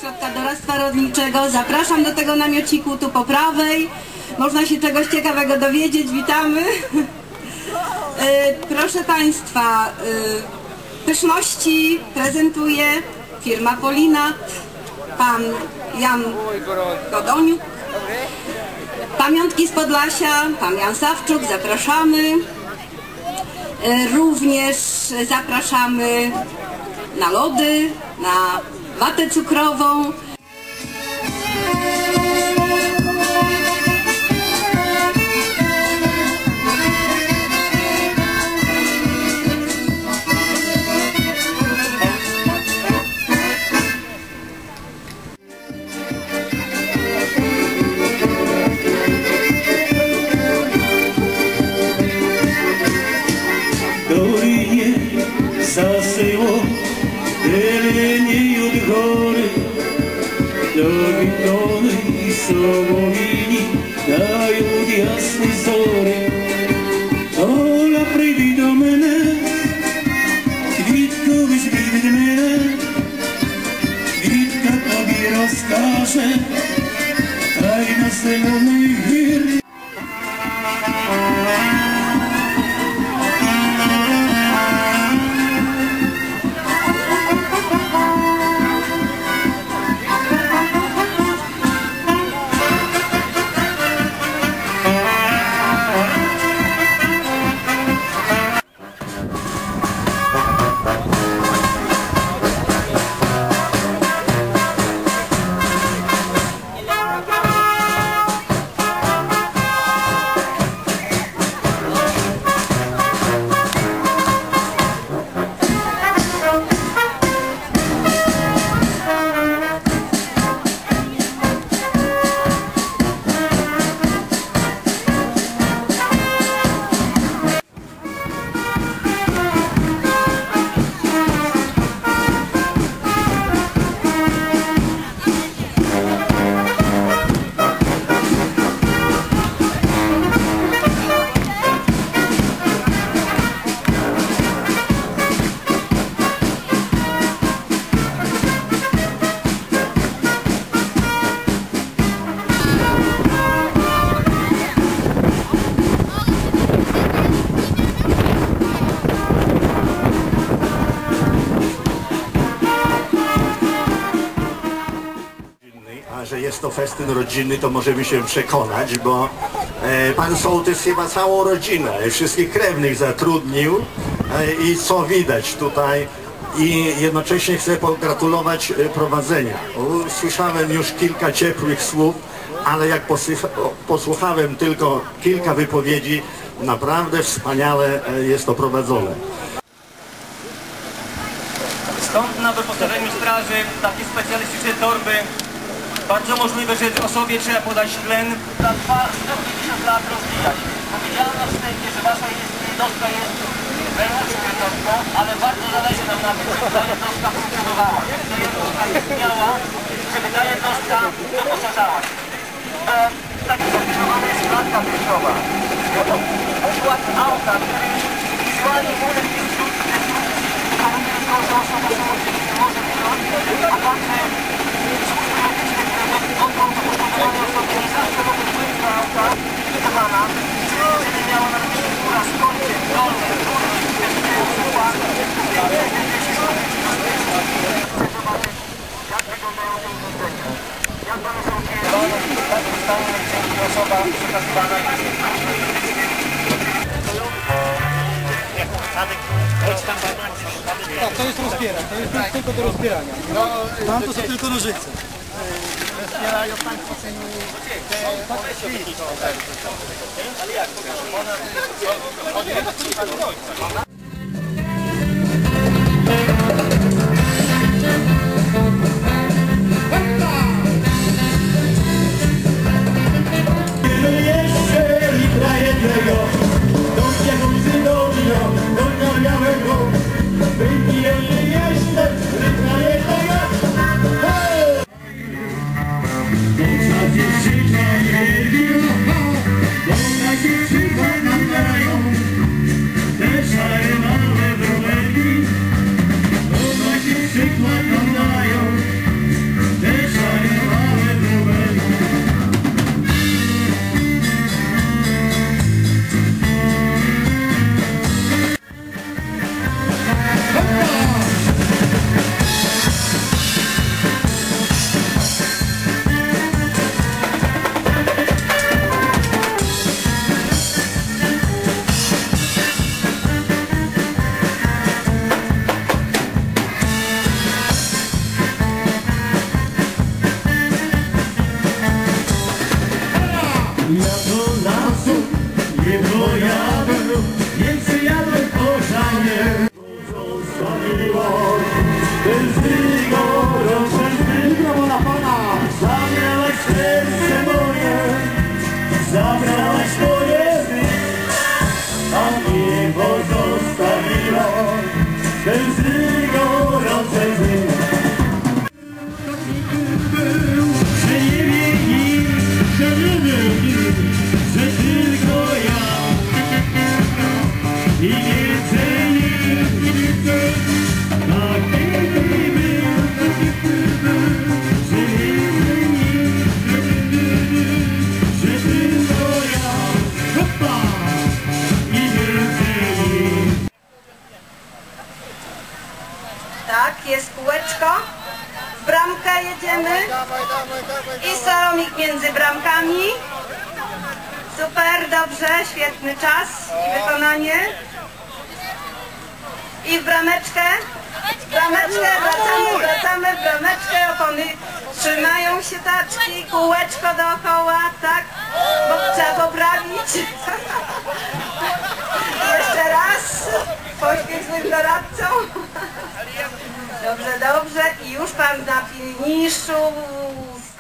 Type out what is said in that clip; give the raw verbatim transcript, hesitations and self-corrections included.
Ośrodka Doradztwa Rolniczego. Zapraszam do tego namiociku tu po prawej. Można się czegoś ciekawego dowiedzieć. Witamy. Proszę Państwa, pyszności prezentuje firma Polinat, pan Jan Godoniuk. Pamiątki z Podlasia, pan Jan Sawczuk, zapraszamy. Również zapraszamy na lody, na watę cukrową. Zasyło terenie od góry do Witony i Sobolini dają jasne zory. Ola przyjdzie do mnie, Kwitko wyśpij від мене, Kwitka tobie rozkaże, daj na zielonej górze. Że jest to festyn rodzinny, to możemy się przekonać, bo e, pan sołtys chyba całą rodzinę, wszystkich krewnych zatrudnił e, i co widać tutaj, i jednocześnie chcę pogratulować e, prowadzenia. Słyszałem już kilka ciepłych słów, ale jak posłuchałem tylko kilka wypowiedzi, naprawdę wspaniale e, jest to prowadzone. Stąd na wyposażeniu straży takie specjalistyczne torby. Bardzo możliwe, że osobie trzeba podać tlen. Za dwa sto pięćdziesiąt lat rozwija się. Powiedziano na wstępie, że wasza jednostka jest najmłodszą jednostką, ale bardzo zależy nam na tym, żeby ta jednostka funkcjonowała, żeby ta jednostka istniała, żeby ta jednostka doposażała się. E, Taki zapisowany jest klatka piersiowa. Oto układ auta, który wizualnie może być destrukcji, powoduje to, że osoba samodzielnie nie może wyjąć, a także odkąd to poszkodowanie osoby nie zawsze mogą wpływać na auta i kochana, żeby miała na razie góra, skończy, dolny, górny, jeszcze układ, chcę zobaczyć, jak wyglądają te urządzenia, jak one są kierowane i w takim stanie dzięki osoba przekazywana jest. Tak, to jest rozbieranie, to jest tak. Tylko do rozbierania. No, tam to są tylko nożyce. Rozbierają Państwo ten... Ale jak? Jeszcze litra jednego, do jakąś cydownią, do białego, wypijemy jeszcze litra jednego. Dobra dziewczyna nie biła, dobra dziewczyna nam dają, te szare małe wrowerki, dobra dziewczyna nam dają, te Ja do lasu nie pojadę, nie przyjadę kochanie. Zostawiło tęskny gorące dni. Na pana! Zabrałaś serce moje, zabrałaś moje dni, a mnie pozostawiło tęskny gorące dni. Że nie wie nikt, że nie wie nikt, że tylko ja i więcej nikt. Tak piękny był, że więcej nikt, że tylko ja. Hopa! I więcej nikt. Tak, jest kółeczko. W bramkę jedziemy. I salomik między bramkami. Super, dobrze, świetny czas i wykonanie. I w brameczkę. W brameczkę, wracamy, wracamy w brameczkę. Opony trzymają się taczki, kółeczko dookoła, tak? Bo trzeba poprawić. Jeszcze raz. Pośpiech z tym doradcą. Dobrze, dobrze. I już pan na finiszu